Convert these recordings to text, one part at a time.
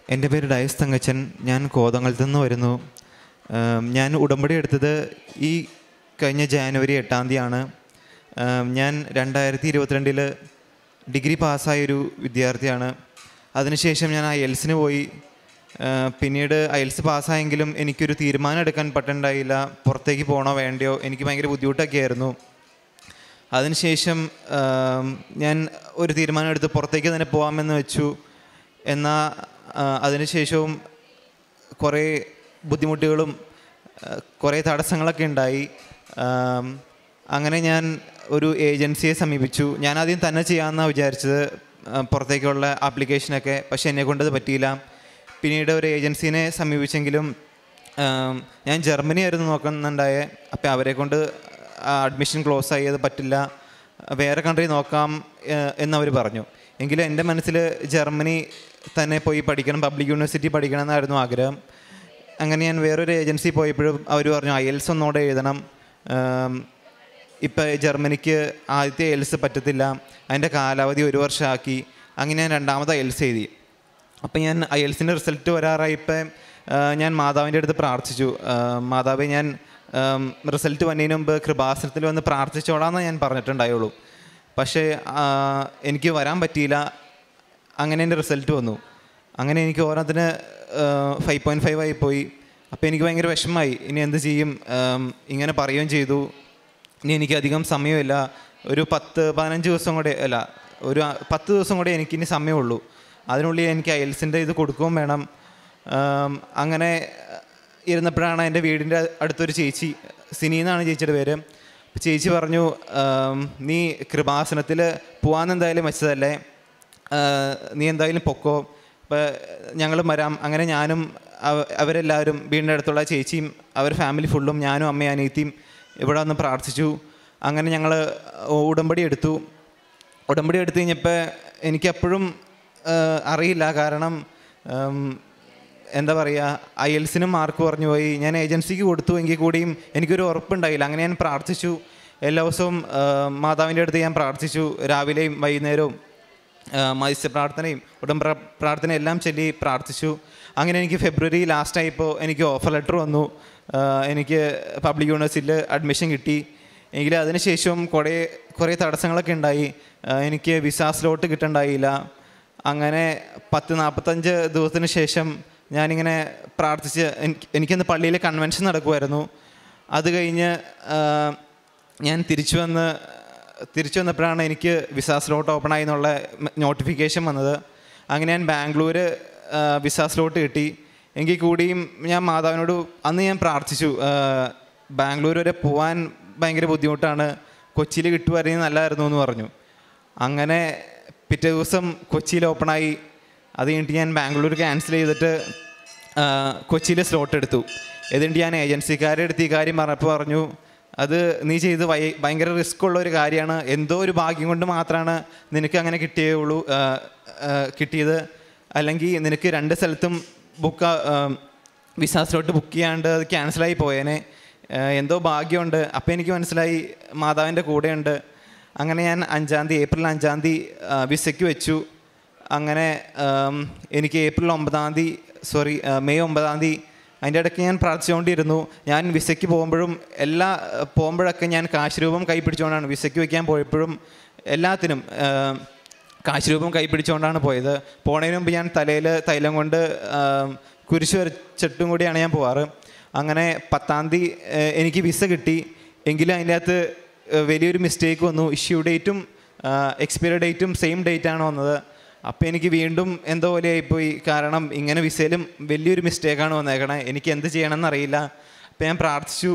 എൻ്റെ പേര് ഡയസ് തങ്കച്ചൻ. ഞാൻ കോതമംഗലത്ത് നിന്ന് വരുന്നു. ഞാൻ ഉടമ്പടി എടുത്തത് ഈ കഴിഞ്ഞ ജാനുവരി 8-ാം തീയതിയാണ്. ഞാൻ 2022 ഡിഗ്രി പാസ്സായൊരു വിദ്യാർത്ഥിയാണ്. അതിനുശേഷം ഞാൻ IELTS പോയി. പിന്നീട് IELTS പാസ്സായെങ്കിലും എനിക്കൊരു തീരുമാനം എടുക്കാൻ പറ്റുന്നുണ്ടായില്ല. പുറത്തേക്ക് പോകണോ വേണ്ടയോ, എനിക്ക് ഭയങ്കര ബുദ്ധിമുട്ടൊക്കെ ആയിരുന്നു. അതിനുശേഷം ഞാൻ ഒരു തീരുമാനം എടുത്ത് പുറത്തേക്ക് തന്നെ പോകാമെന്ന് വെച്ചു. എന്നാൽ അതിനുശേഷവും കുറേ ബുദ്ധിമുട്ടുകളും കുറേ തടസ്സങ്ങളൊക്കെ ഉണ്ടായി. അങ്ങനെ ഞാൻ ഒരു ഏജൻസിയെ സമീപിച്ചു. ഞാനാദ്യം തന്നെ ചെയ്യാമെന്നാണ് വിചാരിച്ചത്, പുറത്തേക്കുള്ള ആപ്ലിക്കേഷനൊക്കെ. പക്ഷേ എന്നെക്കൊണ്ടത് പറ്റിയില്ല. പിന്നീട് ഒരു ഏജൻസീനെ സമീപിച്ചെങ്കിലും ഞാൻ ജർമ്മനി ആയിരുന്നു നോക്കുന്നുണ്ടായേ. അപ്പോൾ അവരെ കൊണ്ട് അഡ്മിഷൻ ക്ലോസ് ആയി, അത് പറ്റില്ല, വേറെ കൺട്രി നോക്കാം എന്നവർ പറഞ്ഞു. എങ്കിലും എൻ്റെ മനസ്സിൽ ജർമ്മനി തന്നെ പോയി പഠിക്കണം, പബ്ലിക് യൂണിവേഴ്സിറ്റി പഠിക്കണം എന്നായിരുന്നു ആഗ്രഹം. അങ്ങനെ ഞാൻ വേറൊരു ഏജൻസി പോയപ്പോഴും അവർ പറഞ്ഞു IELTS ഒന്നുകൂടെ എഴുതണം. ഇപ്പോൾ ജർമ്മനിക്ക് ആദ്യത്തെ IELTS പറ്റത്തില്ല, അതിൻ്റെ കാലാവധി 1 വർഷമാക്കി. അങ്ങനെ ഞാൻ രണ്ടാമത് IELTS എഴുതി. അപ്പം ഞാൻ IELTSൻ്റെ റിസൾട്ട് വരാറായപ്പോൾ ഞാൻ മാതാവിൻ്റെ അടുത്ത് പ്രാർത്ഥിച്ചു. മാതാവേ, ഞാൻ റിസൾട്ട് വന്നതിന് മുമ്പ് കൃപാസനത്തിൽ വന്ന് പ്രാർത്ഥിച്ചോളാമെന്ന് ഞാൻ പറഞ്ഞിട്ടുണ്ടായുള്ളൂ. പക്ഷേ എനിക്ക് വരാൻ പറ്റിയില്ല. അങ്ങനെ എൻ്റെ റിസൾട്ട് വന്നു. അങ്ങനെ എനിക്ക് ഓരോന്നിന് 5.5 ആയിപ്പോയി. അപ്പോൾ എനിക്ക് ഭയങ്കര വിഷമമായി. ഇനി എന്ത് ചെയ്യും? ഇങ്ങനെ പറയുകയും ചെയ്തു. ഇനി എനിക്കധികം സമയമില്ല, ഒരു 10-15 ദിവസം കൂടെ, അല്ല ഒരു 10 ദിവസം കൂടെ എനിക്കിനി സമയമുള്ളൂ. അതിനുള്ളിൽ എനിക്ക് IELTSൻ്റെ ഇത് കൊടുക്കുകയും വേണം. അങ്ങനെ ഇരുന്നപ്പോഴാണ് എൻ്റെ വീടിൻ്റെ അടുത്തൊരു ചേച്ചി, സിനി എന്നാണ് ചേച്ചിയുടെ പേര്. ചേച്ചി പറഞ്ഞു, നീ കൃപാസനത്തിൽ പോകാമെന്നെന്തായാലും വെച്ചതല്ലേ, നീ എന്തായാലും പൊക്കോ, ഇപ്പം ഞങ്ങളും വരാം. അങ്ങനെ ഞാനും അവരെല്ലാവരും, വീടിൻ്റെ അടുത്തുള്ള ചേച്ചിയും അവർ ഫാമിലി ഫുള്ളും, ഞാനും അമ്മയും അനിയത്തിയും ഇവിടെ വന്ന് പ്രാർത്ഥിച്ചു. അങ്ങനെ ഞങ്ങൾ ഉടമ്പടി എടുത്തു. ഉടമ്പടി എടുത്തു കഴിഞ്ഞപ്പോൾ എനിക്കപ്പോഴും അറിയില്ല. കാരണം എന്താ പറയുക, IELTSനും മാർക്ക് കുറഞ്ഞു പോയി. ഞാൻ ഏജൻസിക്ക് കൊടുത്തു, എങ്കിൽ കൂടിയും എനിക്കൊരു ഉറപ്പുണ്ടായില്ല. അങ്ങനെ ഞാൻ പ്രാർത്ഥിച്ചു. എല്ലാ ദിവസവും മാതാവിൻ്റെ അടുത്ത് ഞാൻ പ്രാർത്ഥിച്ചു, രാവിലെയും വൈകുന്നേരവും. മത്സ്യ പ്രാർത്ഥനയും പ്രാർത്ഥനയും എല്ലാം ചൊല്ലി പ്രാർത്ഥിച്ചു. അങ്ങനെ എനിക്ക് ഫെബ്രുവരി ലാസ്റ്റായപ്പോൾ എനിക്ക് ഓഫർ ലെറ്റർ വന്നു. എനിക്ക് പബ്ലിക് യൂണിവേഴ്സിറ്റിയിൽ അഡ്മിഷൻ കിട്ടി. എങ്കിലും അതിനുശേഷം കുറേ തടസ്സങ്ങളൊക്കെ ഉണ്ടായി. എനിക്ക് വിസ സ്ലോട്ട് കിട്ടണ്ടായില്ല. അങ്ങനെ 10-45 ദിവസത്തിന് ശേഷം ഞാനിങ്ങനെ പ്രാർത്ഥിച്ച്, എനിക്കിന്ന് പള്ളിയിൽ കൺവെൻഷൻ നടക്കുമായിരുന്നു. അത് കഴിഞ്ഞ് ഞാൻ തിരിച്ചു വന്നപ്പോഴാണ് എനിക്ക് വിസ സ്ലോട്ട് ഓപ്പണായി എന്നുള്ള നോട്ടിഫിക്കേഷൻ വന്നത്. അങ്ങനെ ഞാൻ ബാംഗ്ലൂർ വിസ സ്ലോട്ട് കിട്ടി. എങ്കിൽ കൂടിയും ഞാൻ മാതാവിനോട് അന്ന് ഞാൻ പ്രാർത്ഥിച്ചു, ബാംഗ്ലൂർ വരെ പോകാൻ ഭയങ്കര ബുദ്ധിമുട്ടാണ്, കൊച്ചിയിൽ കിട്ടുമായിരുന്നെങ്കിൽ നല്ലതായിരുന്നു എന്ന് പറഞ്ഞു. അങ്ങനെ പിറ്റേ ദിവസം കൊച്ചിയിൽ ഓപ്പണായി. അത് കഴിഞ്ഞിട്ട് ഞാൻ ബാംഗ്ലൂർ ക്യാൻസൽ ചെയ്തിട്ട് കൊച്ചിയിൽ സ്ലോട്ട് എടുത്തു. എന്നിട്ട് ഞാൻ ഏജൻസിക്കാരുടെ അടുത്ത് ഈ കാര്യം പറഞ്ഞപ്പോൾ പറഞ്ഞു, അത് നീ ചെയ്ത് ഭയങ്കര റിസ്ക് ഉള്ള ഒരു കാര്യമാണ്, എന്തോ ഒരു ഭാഗ്യം കൊണ്ട് മാത്രമാണ് നിനക്ക് അങ്ങനെ കിട്ടിയത്. അല്ലെങ്കിൽ നിനക്ക് 2 സ്ഥലത്തും വിസ സ്ലോട്ട് ബുക്ക് ചെയ്യാണ്ട് അത് ക്യാൻസലായി പോയേനെ, എന്തോ ഭാഗ്യമുണ്ട്. അപ്പോൾ എനിക്ക് മനസ്സിലായി മാതാവിൻ്റെ കൂടെയുണ്ട്. അങ്ങനെ ഞാൻ ഏപ്രിൽ 5-ാം തീയതി വിസയ്ക്ക് വെച്ചു. അങ്ങനെ എനിക്ക് മെയ് 9-ാം തീയതി അതിൻ്റെ ഇടയ്ക്ക് ഞാൻ പ്രാർത്ഥിച്ചുകൊണ്ടിരുന്നു. ഞാൻ വിസയ്ക്ക് പോകുമ്പോഴൊക്കെ ഞാൻ കാശ് രൂപം കൈ പിടിച്ചുകൊണ്ടാണ്, വിസയ്ക്ക് വയ്ക്കാൻ പോയപ്പോഴും എല്ലാത്തിനും കാശ് രൂപം കൈ പിടിച്ചുകൊണ്ടാണ് പോയത്. പോണതിന് മുമ്പ് ഞാൻ തലയിൽ തൈലം കൊണ്ട് കുരിശ് വരച്ചിട്ടും കൂടിയാണ് ഞാൻ പോവാറ്. അങ്ങനെ 10-ാം തീയതി എനിക്ക് വിസ കിട്ടി. എങ്കിലും അതിൻ്റെ അകത്ത് വലിയൊരു മിസ്റ്റേക്ക് വന്നു. ഇഷ്യൂ ഡേറ്റും എക്സ്പയറി ഡേറ്റും സെയിം ഡേറ്റാണ് വന്നത്. അപ്പോൾ എനിക്ക് വീണ്ടും എന്തോ പോലെ ആയിപ്പോയി. കാരണം ഇങ്ങനെ വിസയിലും വലിയൊരു മിസ്റ്റേക്കാണ് വന്നേക്കണേ. എനിക്ക് എന്ത് ചെയ്യണമെന്ന് അറിയില്ല. അപ്പോൾ ഞാൻ പ്രാർത്ഥിച്ചു.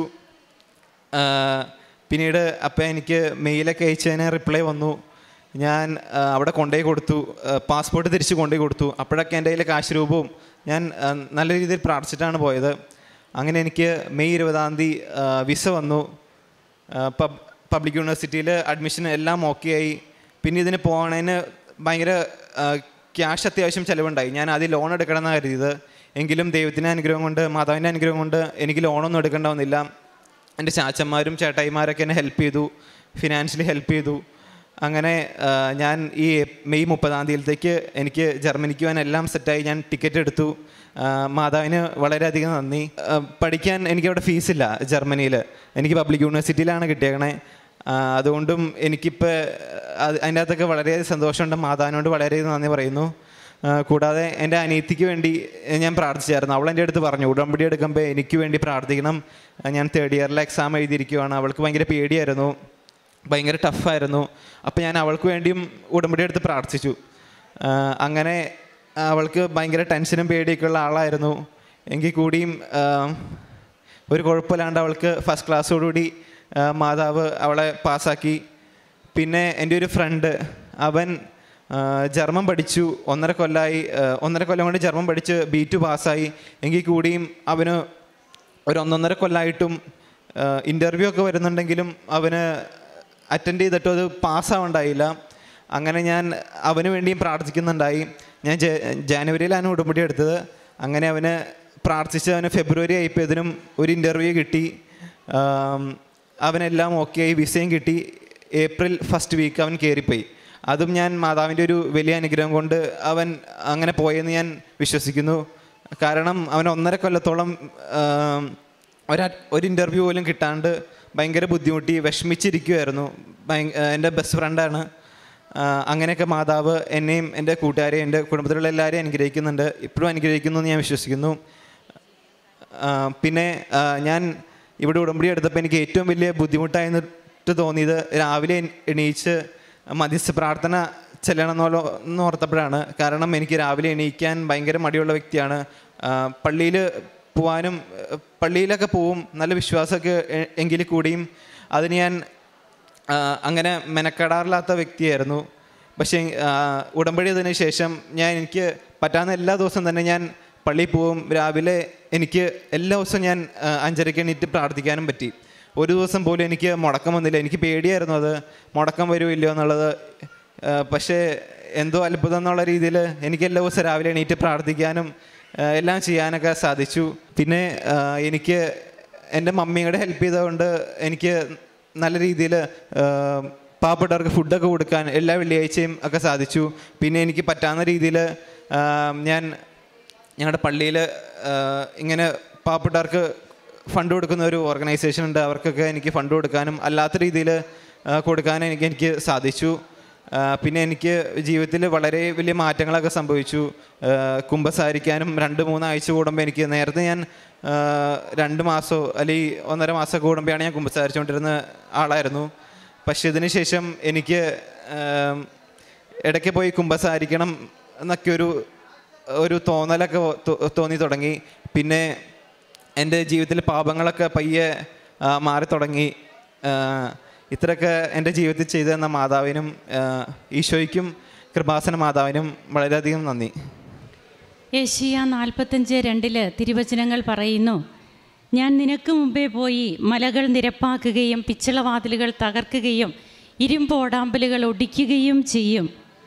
പിന്നീട് അപ്പോൾ എനിക്ക് മെയിലൊക്കെ അയച്ചതിന് റിപ്ലൈ വന്നു. ഞാൻ അവിടെ കൊണ്ടുപോയി കൊടുത്തു, പാസ്പോർട്ട് തിരിച്ച് കൊണ്ടുപോയി കൊടുത്തു. അപ്പോഴൊക്കെ എൻ്റെ കയ്യിൽ കാശ് രൂപവും ഞാൻ നല്ല രീതിയിൽ പ്രാർത്ഥിച്ചിട്ടാണ് പോയത്. അങ്ങനെ എനിക്ക് മെയ് 20-ാം തീയതി വിസ വന്നു. പബ്ലിക് യൂണിവേഴ്സിറ്റിയിൽ അഡ്മിഷൻ എല്ലാം ഓക്കെ ആയി. പിന്നെ ഇതിന് പോകണതിന് ഭയങ്കര ക്യാഷ് അത്യാവശ്യം ചിലവുണ്ടായി. ഞാൻ ആദ്യം ലോൺ എടുക്കണമെന്നാണ് കരുതിയത്. എങ്കിലും ദൈവത്തിൻ്റെ അനുഗ്രഹം കൊണ്ട്, മാതാവിൻ്റെ അനുഗ്രഹം കൊണ്ട് എനിക്ക് ലോണൊന്നും എടുക്കേണ്ട വന്നില്ല. എൻ്റെ ചാച്ചന്മാരും ചേട്ടായിമാരൊക്കെ എന്നെ ഹെൽപ്പ് ചെയ്തു, ഫിനാൻഷ്യലി ഹെൽപ്പ് ചെയ്തു. അങ്ങനെ ഞാൻ ഈ മെയ് 30 എനിക്ക് ജർമ്മനിക്ക് പോകാൻ എല്ലാം സെറ്റായി. ഞാൻ ടിക്കറ്റ് എടുത്തു. മാതാവിന് വളരെയധികം നന്ദി. പഠിക്കാൻ എനിക്കവിടെ ഫീസില്ല ജർമ്മനിയിൽ. എനിക്ക് പബ്ലിക് യൂണിവേഴ്സിറ്റിയിലാണ് കിട്ടിയേക്കണേ. അതുകൊണ്ടും എനിക്കിപ്പോൾ അതിൻ്റെ അകത്തൊക്കെ വളരെയധികം സന്തോഷമുണ്ട്. മാതാവിനോട് വളരെയധികം നന്ദി പറയുന്നു. കൂടാതെ എൻ്റെ അനിയത്തിക്ക് വേണ്ടി ഞാൻ പ്രാർത്ഥിച്ചായിരുന്നു. അവൾ എൻ്റെ അടുത്ത് പറഞ്ഞു, ഉടമ്പടി എടുക്കുമ്പോൾ എനിക്ക് വേണ്ടി പ്രാർത്ഥിക്കണം, ഞാൻ 3rd ഇയറിലെ എക്സാം എഴുതിയിരിക്കുകയാണ്. അവൾക്ക് ഭയങ്കര പേടിയായിരുന്നു, ഭയങ്കര ടഫായിരുന്നു. അപ്പോൾ ഞാൻ അവൾക്ക് വേണ്ടിയും ഉടമ്പടി എടുത്ത് പ്രാർത്ഥിച്ചു. അങ്ങനെ അവൾക്ക് ഭയങ്കര ടെൻഷനും പേടിയൊക്കെ ഉള്ള ആളായിരുന്നു. എങ്കിൽ കൂടിയും ഒരു കുഴപ്പമില്ലാണ്ട് അവൾക്ക് ഫസ്റ്റ് ക്ലാസ്സോടുകൂടി മാതാവ് അവളെ പാസ്സാക്കി. പിന്നെ എൻ്റെ ഒരു ഫ്രണ്ട്, അവൻ ജർമ്മൻ പഠിച്ചു, 1.5 കൊല്ലം കൊണ്ട് ജർമ്മൻ പഠിച്ച് B2 പാസ്സായി. എങ്കിൽ കൂടിയും അവന് ഒരു 1.5 കൊല്ലമായിട്ടും ഇൻ്റർവ്യൂ ഒക്കെ വരുന്നുണ്ടെങ്കിലും അവന് അറ്റൻഡ് ചെയ്തിട്ടും അത് പാസ്സാവുണ്ടായില്ല. അങ്ങനെ ഞാൻ അവന് വേണ്ടിയും പ്രാർത്ഥിക്കുന്നുണ്ടായി. ഞാൻ ജാനുവരിയിലാണ് ഉടമ്പടി എടുത്തത്. അങ്ങനെ അവന് പ്രാർത്ഥിച്ച് അവന് ഫെബ്രുവരി ആയപ്പോഴതിനും ഒരു ഇൻ്റർവ്യൂ കിട്ടി. അവനെല്ലാം ഓക്കെ ആയി, വിസയും കിട്ടി. ഏപ്രിൽ ഫസ്റ്റ് വീക്ക് അവൻ കയറിപ്പോയി. അതും ഞാൻ മാതാവിൻ്റെ ഒരു വലിയ അനുഗ്രഹം കൊണ്ട് അവൻ അങ്ങനെ പോയെന്ന് ഞാൻ വിശ്വസിക്കുന്നു. കാരണം അവൻ 1.5 കൊല്ലത്തോളം ഒരു ഇൻ്റർവ്യൂ പോലും കിട്ടാണ്ട് ഭയങ്കര ബുദ്ധിമുട്ടി വിഷമിച്ചിരിക്കുമായിരുന്നു. എൻ്റെ ബെസ്റ്റ് ഫ്രണ്ടാണ്. അങ്ങനെയൊക്കെ മാതാവ് എന്നെയും എൻ്റെ കൂട്ടുകാരെയും എൻ്റെ കുടുംബത്തിലുള്ള എല്ലാവരെയും അനുഗ്രഹിക്കുന്നുണ്ട്, ഇപ്പോഴും അനുഗ്രഹിക്കുന്നു എന്ന് ഞാൻ വിശ്വസിക്കുന്നു. പിന്നെ ഞാൻ ഇവിടെ ഉടമ്പടി എടുത്തപ്പോൾ എനിക്ക് ഏറ്റവും വലിയ ബുദ്ധിമുട്ടായിട്ട് തോന്നിയത് രാവിലെ എണീച്ച് മധ്യസ്ഥ പ്രാർത്ഥന ചെല്ലണമെന്ന് ഓർത്തപ്പോഴാണ്. കാരണം എനിക്ക് രാവിലെ എണീക്കാൻ ഭയങ്കര മടിയുള്ള വ്യക്തിയാണ്. പള്ളിയിൽ പോവാനും പള്ളിയിലൊക്കെ പോവും, നല്ല വിശ്വാസമൊക്കെ എങ്കിൽ കൂടിയും അതിന് ഞാൻ അങ്ങനെ മെനക്കെടാറില്ലാത്ത വ്യക്തിയായിരുന്നു. പക്ഷേ ഉടമ്പടി അതിന് ശേഷം എനിക്ക് പറ്റാവുന്ന എല്ലാ ദിവസവും തന്നെ ഞാൻ പള്ളിയിൽ പോവും. രാവിലെ എനിക്ക് എല്ലാ ദിവസവും ഞാൻ 5:30 എണീറ്റ് പ്രാർത്ഥിക്കാനും പറ്റി. ഒരു ദിവസം പോലും എനിക്ക് മുടക്കം വന്നില്ല. എനിക്ക് പേടിയായിരുന്നു അത് മുടക്കം വരുമോ ഇല്ലയോ എന്നുള്ളത്. പക്ഷേ എന്തോ അത്ഭുതം എന്നുള്ള രീതിയിൽ എനിക്ക് എല്ലാ ദിവസവും രാവിലെ എണീറ്റ് പ്രാർത്ഥിക്കാനും എല്ലാം ചെയ്യാനൊക്കെ സാധിച്ചു. പിന്നെ എനിക്ക് എൻ്റെ മമ്മിയുടെ ഹെൽപ്പ് ചെയ്തതുകൊണ്ട് എനിക്ക് നല്ല രീതിയിൽ പാവപ്പെട്ടവർക്ക് ഫുഡൊക്കെ കൊടുക്കാൻ എല്ലാ വെള്ളിയാഴ്ചയും ഒക്കെ സാധിച്ചു. പിന്നെ എനിക്ക് പറ്റാവുന്ന രീതിയിൽ ഞാൻ ഞങ്ങളുടെ പള്ളിയിൽ ഇങ്ങനെ പാവപ്പെട്ടവർക്ക് ഫണ്ട് കൊടുക്കുന്ന ഒരു ഓർഗനൈസേഷൻ ഉണ്ട്, അവർക്കൊക്കെ എനിക്ക് ഫണ്ട് കൊടുക്കാനും അല്ലാത്ത രീതിയിൽ കൊടുക്കാനും എനിക്ക് സാധിച്ചു. പിന്നെ എനിക്ക് ജീവിതത്തിൽ വളരെ വലിയ മാറ്റങ്ങളൊക്കെ സംഭവിച്ചു. കുമ്പസാരിക്കാനും 2-3 ആഴ്ച കൂടുമ്പോൾ എനിക്ക്, നേരത്തെ ഞാൻ 2 മാസമോ അല്ലെങ്കിൽ 1.5 മാസം കൂടുമ്പോഴാണ് ഞാൻ കുമ്പസാരിച്ചുകൊണ്ടിരുന്ന ആളായിരുന്നു. പക്ഷെ ഇതിന് ശേഷം എനിക്ക് ഇടയ്ക്ക് പോയി കുമ്പസാരിക്കണം എന്നൊക്കെ ഒരു തോന്നലൊക്കെ തോന്നി തുടങ്ങി. പിന്നെ എൻ്റെ ജീവിതത്തിൽ പാപങ്ങളൊക്കെ പയ്യെ മാറി തുടങ്ങി. ഇത്രയൊക്കെ എൻ്റെ ജീവിതത്തിൽ ചെയ്തു തന്ന മാതാവിനും ഈശോയ്ക്കും കൃപാസന മാതാവിനും വളരെയധികം നന്ദി. യെശയ്യാ 45:2 തിരുവചനങ്ങൾ പറയുന്നു, ഞാൻ നിനക്ക് മുമ്പേ പോയി മലകൾ നിരപ്പാക്കുകയും പിച്ചളവാതിലുകൾ തകർക്കുകയും ഇരുമ്പോടാമ്പലുകൾ ഒടിക്കുകയും ചെയ്യും.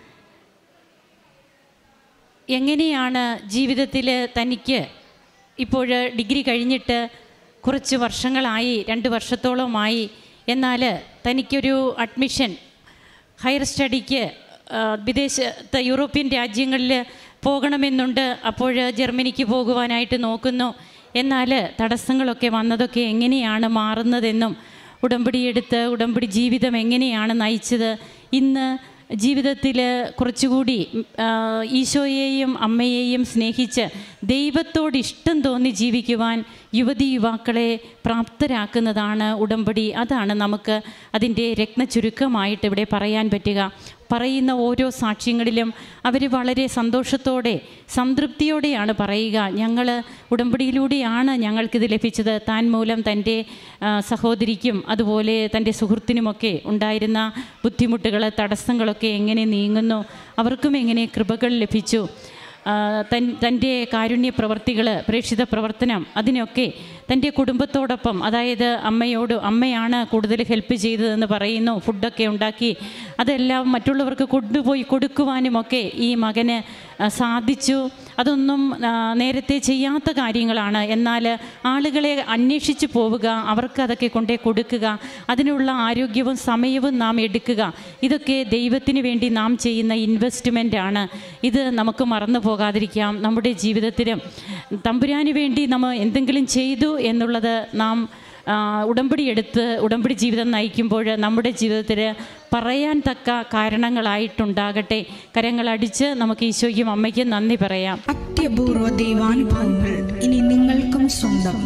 എങ്ങനെയാണ് ജീവിതത്തിൽ തനിക്ക് ഇപ്പോൾ ഡിഗ്രി കഴിഞ്ഞിട്ട് കുറച്ച് വർഷങ്ങളായി, 2 വർഷത്തോളമായി, എന്നാൽ തനിക്കൊരു അഡ്മിഷൻ ഹയർ സ്റ്റഡിക്ക് വിദേശത്തെ യൂറോപ്യൻ രാജ്യങ്ങളിൽ പോകണമെന്നുണ്ട്. അപ്പോൾ ജർമ്മനിക്ക് പോകുവാനായിട്ട് നോക്കുന്നു. എന്നാൽ തടസ്സങ്ങളൊക്കെ വന്നതൊക്കെ എങ്ങനെയാണ് മാറുന്നതെന്നും ഉടമ്പടിയെടുത്ത് ഉടമ്പടി ജീവിതം എങ്ങനെയാണ് നയിച്ചത്, ഇന്ന് ജീവിതത്തിൽ കുറച്ചുകൂടി ഈശോയെയും അമ്മയെയും സ്നേഹിച്ച് ദൈവത്തോട് ഇഷ്ടം തോന്നി ജീവിക്കുവാൻ യുവതിയുവാക്കളെ പ്രാപ്തരാക്കുന്നതാണ് ഉടമ്പടി. അതാണ് നമുക്ക് അതിൻ്റെ രത്നചുരുക്കമായിട്ട് ഇവിടെ പറയാൻ പറ്റുക. പറയുന്ന ഓരോ സാക്ഷ്യങ്ങളിലും അവർ വളരെ സന്തോഷത്തോടെ സംതൃപ്തിയോടെയാണ് പറയുക, ഞങ്ങൾ ഉടമ്പടിയിലൂടെയാണ് ഞങ്ങൾക്കിത് ലഭിച്ചത്. താൻ മൂലം തൻ്റെ സഹോദരിക്കും അതുപോലെ തൻ്റെ സുഹൃത്തിനുമൊക്കെ ഉണ്ടായിരുന്ന ബുദ്ധിമുട്ടുകൾ, തടസ്സങ്ങളൊക്കെ എങ്ങനെ നീങ്ങുന്നു, അവർക്കും എങ്ങനെ കൃപകൾ ലഭിച്ചു, തൻ്റെ കാരുണ്യ പ്രവർത്തികൾ, പ്രേക്ഷിത പ്രവർത്തനം, അതിനൊക്കെ തൻ്റെ കുടുംബത്തോടൊപ്പം, അതായത് അമ്മയാണ് കൂടുതൽ ഹെൽപ്പ് ചെയ്തതെന്ന് പറയുന്നു. ഫുഡൊക്കെ ഉണ്ടാക്കി അതെല്ലാം മറ്റുള്ളവർക്ക് കൊണ്ടുപോയി കൊടുക്കുവാനുമൊക്കെ ഈ മകന് സാധിച്ചു. അതൊന്നും നേരത്തെ ചെയ്യാത്ത കാര്യങ്ങളാണ്. എന്നാൽ ആളുകളെ അന്വേഷിച്ച് പോവുക, അവർക്ക് അതൊക്കെ കൊണ്ടേ കൊടുക്കുക, അതിനുള്ള ആരോഗ്യവും സമയവും നാം എടുക്കുക, ഇതൊക്കെ ദൈവത്തിന് വേണ്ടി നാം ചെയ്യുന്ന ഇൻവെസ്റ്റ്മെൻ്റാണ്. ഇത് നമുക്ക് മറന്നു പോകാതിരിക്കാം. നമ്മുടെ ജീവിതത്തിലും തമ്പുരാന് വേണ്ടി നമ്മൾ എന്തെങ്കിലും ചെയ്തു എന്നുള്ളത് നാം ഉടമ്പടി ജീവിതം നയിക്കുമ്പോൾ നമ്മുടെ ജീവിതത്തിൽ പറയാൻ തക്ക കാരണങ്ങളായിട്ടുണ്ടാകട്ടെ. കരങ്ങളടിച്ച് നമുക്ക് ഈശോയ്ക്കും അമ്മയ്ക്കും നന്ദി പറയാം. അത്യപൂർവ ദൈവാനുഭവങ്ങൾ ഇനി നിങ്ങൾക്കും സ്വന്തം.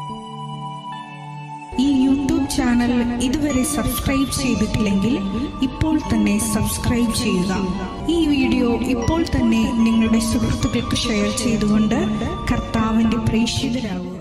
ഈ യൂട്യൂബ് ചാനൽ ഇതുവരെ സബ്സ്ക്രൈബ് ചെയ്തിട്ടില്ലെങ്കിൽ ഇപ്പോൾ തന്നെ സബ്സ്ക്രൈബ് ചെയ്യുക. ഈ വീഡിയോ ഇപ്പോൾ തന്നെ നിങ്ങളുടെ സുഹൃത്തുക്കൾക്ക് ഷെയർ ചെയ്തുകൊണ്ട് കർത്താവിൻ്റെ പ്രേക്ഷിതരാകുക.